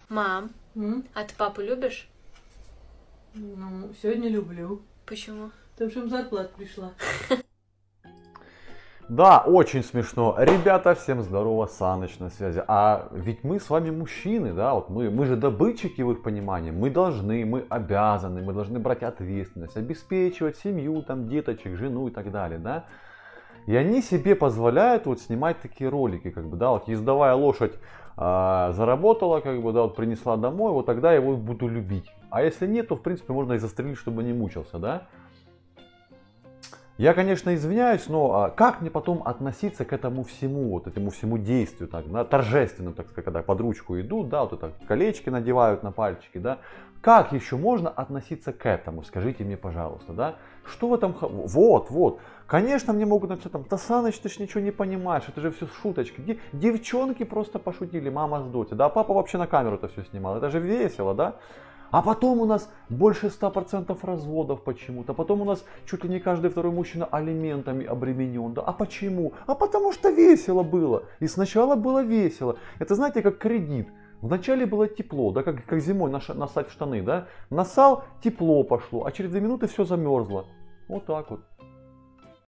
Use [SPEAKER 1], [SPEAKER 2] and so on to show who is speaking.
[SPEAKER 1] Мам, а ты папу любишь?
[SPEAKER 2] Ну, сегодня люблю.
[SPEAKER 1] Почему?
[SPEAKER 2] Потому что им зарплата пришла.
[SPEAKER 3] Да, очень смешно. Ребята, всем здорово, Саныч на связи. А ведь мы с вами мужчины, да, вот мы же добытчики в их понимании. Мы должны, мы обязаны, мы должны брать ответственность, обеспечивать семью, там, деточек, жену и так далее, да. И они себе позволяют вот снимать такие ролики, как бы, да, вот ездовая лошадь заработала, как бы, да, вот принесла домой, вот тогда я его буду любить. А если нет, то, в принципе, можно и застрелить, чтобы не мучился, да. Я, конечно, извиняюсь, но как мне потом относиться к этому всему, вот этому всему действию, так, да, торжественно, так сказать, когда под ручку идут, да, вот это колечки надевают на пальчики, да, как еще можно относиться к этому, скажите мне, пожалуйста, да, что в этом, вот, конечно, мне могут написать там, да, Саныч, ты ж ничего не понимаешь, это же все шуточки, девчонки просто пошутили, мама с дочей, да, а папа вообще на камеру это все снимал, это же весело, да. А потом у нас больше 100% разводов почему-то. Потом у нас чуть ли не каждый второй мужчина алиментами обременен. Да? А почему? А потому что весело было. И сначала было весело. Это, знаете, как кредит. Вначале было тепло, да, как зимой насать в штаны. Да? Насал, тепло пошло, а через 2 минуты все замерзло. Вот так вот.